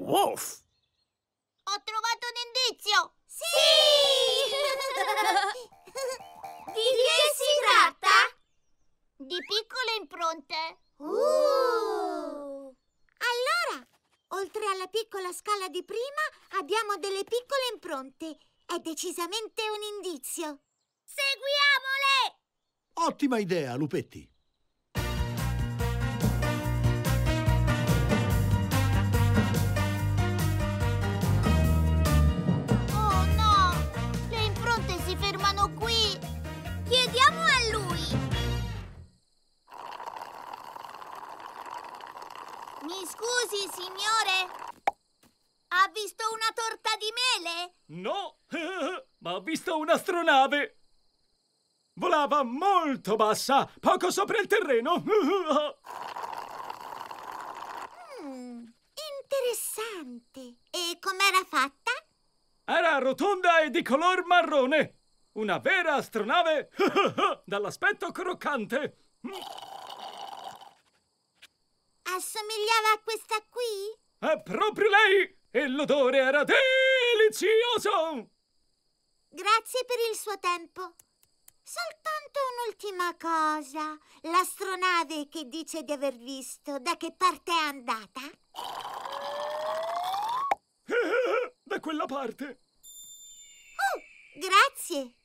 Woff! Ho trovato un indizio! Sì! Di che si tratta? Di piccole impronte. Allora, oltre alla piccola scala di prima, abbiamo delle piccole impronte. È decisamente un indizio. Seguiamole! Ottima idea, lupetti! Oh no! Le impronte si fermano qui! Chiediamo a lui! Mi scusi, signore? Ha visto una torta di mele? No, ma ho visto un'astronave! Volava molto bassa, poco sopra il terreno. Interessante. E com'era fatta? Era rotonda e di color marrone. Una vera astronave dall'aspetto croccante. Assomigliava a questa qui? È proprio lei! E l'odore era delizioso! Grazie per il suo tempo. Soltanto un'ultima cosa. L'astronave che dice di aver visto, da che parte è andata? Da quella parte. Grazie.